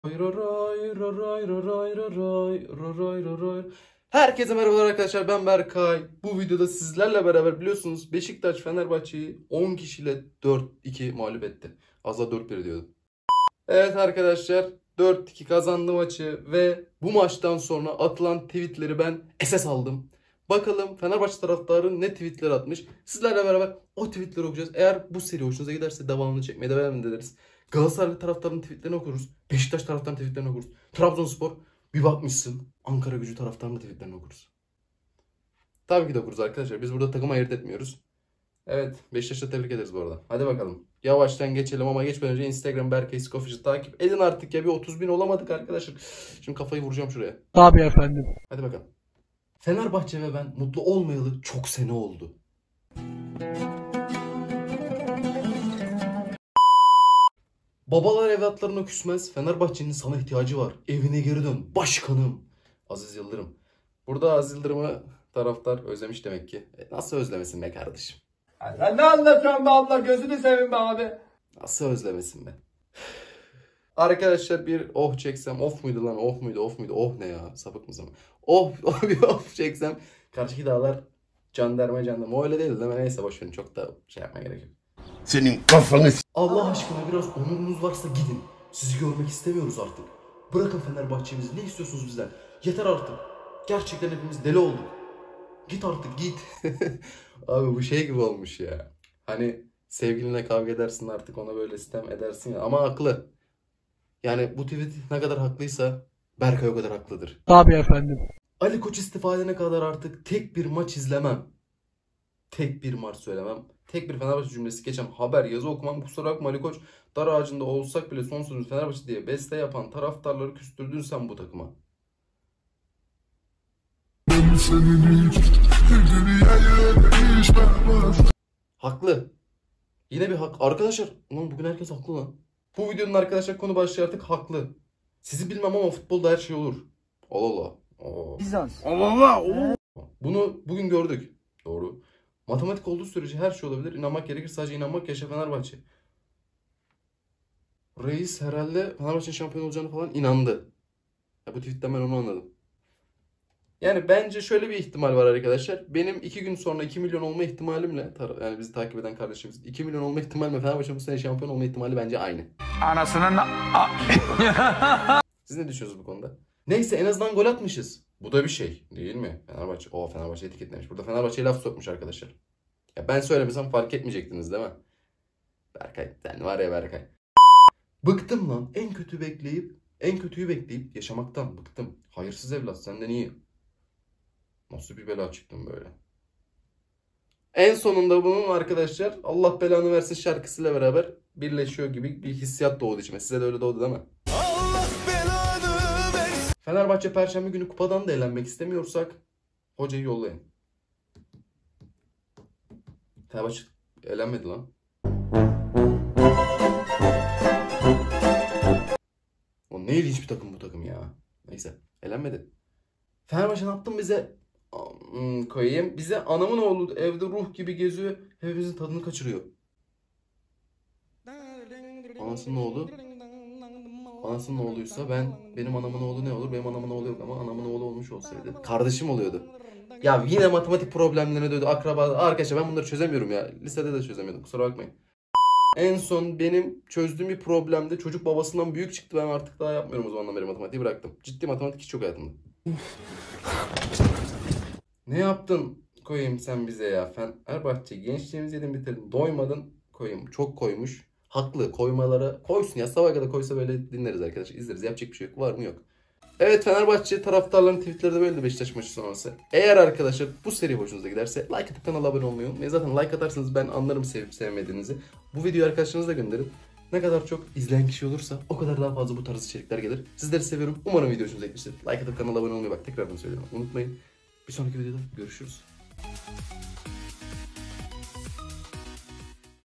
Herkese merhabalar arkadaşlar, ben Berkay. Bu videoda sizlerle beraber biliyorsunuz Beşiktaş Fenerbahçe'yi 10 kişiyle 4-2 mağlup etti. Az daha 4-1 diyordum. Evet arkadaşlar, 4-2 kazandı maçı ve bu maçtan sonra atılan tweetleri ben SS aldım. Bakalım Fenerbahçe taraftarı ne tweetler atmış. Sizlerle beraber o tweetleri okuyacağız. Eğer bu seri hoşunuza giderse devamını çekmeye devam ederiz. Galatasaray taraftarının tweetlerini okuruz. Beşiktaş taraftarının tweetlerini okuruz. Trabzonspor, bir bakmışsın Ankara-Gücü taraftarının tweetlerini okuruz. Tabii ki de okuruz arkadaşlar. Biz burada takım ayırt etmiyoruz. Evet, Beşiktaş'ı tebrik ederiz bu arada. Hadi bakalım. Yavaştan geçelim ama geçmeden önce Instagram Berkay Official'ı takip edin artık ya. Bir 30.000 olamadık arkadaşlar. Şimdi kafayı vuracağım şuraya. Tabii efendim. Hadi bakalım. Fenerbahçe ve ben mutlu olmayalı çok sene oldu. Babalar evlatlarına küsmez. Fenerbahçe'nin sana ihtiyacı var. Evine geri dön. Başkanım. Aziz Yıldırım. Burada Aziz Yıldırım'ı taraftar özlemiş demek ki. Nasıl özlemesin be kardeşim? Sen ne anlatıyorsun be abla? Gözünü seveyim be abi. Nasıl özlemesin be? Arkadaşlar bir oh çeksem. Of muydu lan? Of muydu? Of muydu? Oh ne ya? Sapık mı zaman? Bir of çeksem. Karşıki dağlar jandarma. O öyle değil değil mi? Neyse boşverin. Çok da şey yapmaya gerek yok. Senin kafanı Allah aşkına biraz onurunuz varsa gidin. Sizi görmek istemiyoruz artık. Bırakın Fenerbahçe'mizi. Ne istiyorsunuz bizden? Yeter artık. Gerçekten hepimiz deli olduk. Git artık git. Abi bu şey gibi olmuş ya. Hani sevgilinle kavga edersin artık, ona böyle sitem edersin ya. Ama haklı. Yani bu tweet ne kadar haklıysa Berkay o kadar haklıdır. Tabii efendim. Ali Koç istifa edene kadar artık tek bir maç izlemem. Tek bir maç söylemem. Tek bir Fenerbahçe cümlesi geçen haber yazı okumam. Kusura bakma Ali Koç, dar ağacında olsak bile son sözümüz Fenerbahçe diye beste yapan taraftarları küstürdün sen bu takıma. Haklı. Yine bir hak. Arkadaşlar ulan bugün herkes haklı lan. Bu videonun arkadaşlar konu başlığı artık haklı. Sizi bilmem ama futbolda her şey olur. Allah Allah. Bizans. Allah. Bunu bugün gördük. Doğru. Matematik olduğu sürece her şey olabilir. İnanmak gerekir. Sadece inanmak yaşa Fenerbahçe. Reis herhalde Fenerbahçe'nin şampiyon olacağını falan inandı. Ya bu tweetten ben onu anladım. Yani bence şöyle bir ihtimal var arkadaşlar. Benim 2 gün sonra 2 milyon olma ihtimalimle, yani bizi takip eden kardeşimiz 2 milyon olma ihtimalimle Fenerbahçe'nin bu sene şampiyon olma ihtimali bence aynı. Anasının... Siz ne düşünüyorsunuz bu konuda? Neyse en azından gol atmışız. Bu da bir şey değil mi? Fenerbahçe etiketlemiş. Burada Fenerbahçe'ye laf sokmuş arkadaşlar. Ya ben söylemesem fark etmeyecektiniz değil mi? Berkay sen var ya Berkay. Bıktım lan. En kötüyü bekleyip yaşamaktan bıktım. Hayırsız evlat senden iyi. Nasıl bir bela çıktım böyle. En sonunda bunun arkadaşlar Allah belanı versin şarkısıyla beraber birleşiyor gibi bir hissiyat doğdu içime. Size de öyle doğdu değil mi? Allah belanı versin. Fenerbahçe Perşembe günü kupadan da elenmek istemiyorsak hocayı yollayın. Fenerbahçe elenmedi lan. O ne ilginç bir takım bu takım ya. Neyse elenmedi. Fenerbahçe ne yaptın bize? Koyayım. Bize anamın oğlu evde ruh gibi geziyor. Hepimizin tadını kaçırıyor. Anasının oğlu. Anasının oğluysa benim anamın oğlu ne olur? Benim anamın oğlu yok ama anamın oğlu olmuş olsaydı kardeşim oluyordu. Ya yine matematik problemlerine döndü. Akraba. Arkadaşlar ben bunları çözemiyorum ya. Lisede de çözemiyordum. Kusura bakmayın. En son benim çözdüğüm bir problemde çocuk babasından büyük çıktı. Ben artık daha yapmıyorum o zamandan beri matematiği bıraktım. Ciddi matematik hiç yok hayatımda. Ne yaptın koyayım sen bize ya? Fenerbahçe gençliğimizi yedin bitirdin. Doymadın koyayım. Çok koymuş. Haklı koymalara koysun ya. Sabaha kadar koysa böyle dinleriz arkadaşlar. İzleriz. Yapacak bir şey yok. Var mı yok. Evet Fenerbahçe taraftarların tweetleri de böyleydi Beşiktaş maçı sonrası. Eğer arkadaşlar bu seri hoşunuza giderse like atıp kanala abone olmayı unutmayın. Zaten like atarsanız ben anlarım sevip sevmediğinizi. Bu videoyu arkadaşlarınızla gönderin. Ne kadar çok izleyen kişi olursa o kadar daha fazla bu tarz içerikler gelir. Sizleri seviyorum. Umarım video hoşunuza gitmiştir. Like atıp kanala abone olmayı bak tekrardan söylüyorum. Unutmayın. Bir sonraki videoda görüşürüz.